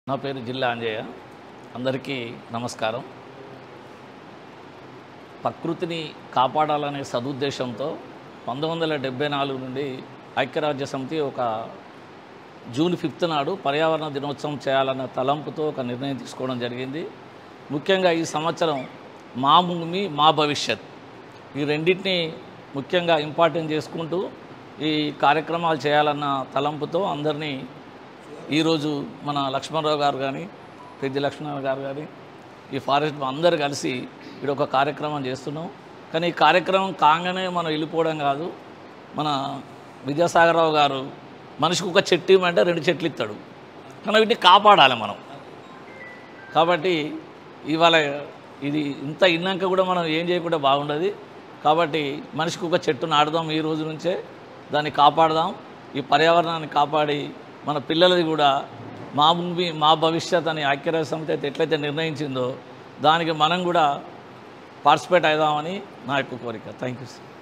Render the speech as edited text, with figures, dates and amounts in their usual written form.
నా పేరు జిల్లా అంజయ్య. అందరికీ నమస్కారం. ప్రకృతిని కాపాడాలనే సదుద్దేశంతో 1974 నుండి ఐక్యరాజ్య సమితి ఒక జూన్ 5 నాడు పర్యావరణ దినోత్సవం చేయాలన్న తలంపుతో ఒక నిర్ణయం తీసుకోవడం జరిగింది. ముఖ్యంగా ఈ సంవత్సరం మా భూమి మా భవిష్యత్ ఈ రెండింటిని ముఖ్యంగా ఇంపార్టెంట్ చేసుకుంటూ ఈ కార్యక్రమాలు చేయాలన్న తలంపుతో అందరినీ ఈరోజు మన లక్ష్మణరావు గారు కానీ పెద్ద లక్ష్మణరావు గారు కానీ ఈ ఫారెస్ట్ అందరు కలిసి ఇక్కడ ఒక కార్యక్రమం చేస్తున్నాం. కానీ ఈ కార్యక్రమం కాగానే మనం వెళ్ళిపోవడం కాదు. మన విద్యాసాగరరావు గారు మనిషికి ఒక చెట్టు ఇవ్వమంటే 2 చెట్లు ఇస్తాడు, కానీ వీటిని కాపాడాలి మనం. కాబట్టి ఇవాళ ఇది ఇంత ఇన్నాక కూడా మనం ఏం చేయకుండా బాగుండదు. కాబట్టి మనిషికి ఒక చెట్టు నాటుదాం, ఈ రోజు నుంచే దాన్ని కాపాడదాం. ఈ పర్యావరణాన్ని కాపాడి మన పిల్లలది కూడా మా భూమి మా భవిష్యత్ అని ఐక్యరాజ్య సమితి అయితే ఎట్లయితే నిర్ణయించిందో దానికి మనం కూడా పార్టిసిపేట్ అవుదామని నా యొక్క కోరిక. Thank you sir.